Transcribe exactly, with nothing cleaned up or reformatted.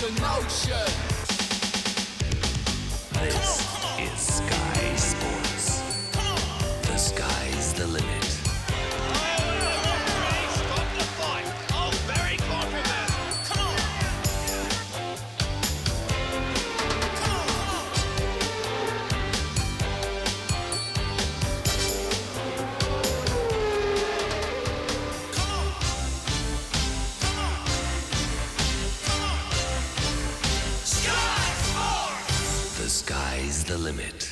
in motion. This is Sky Sports. The sky's the limit. The sky's the limit.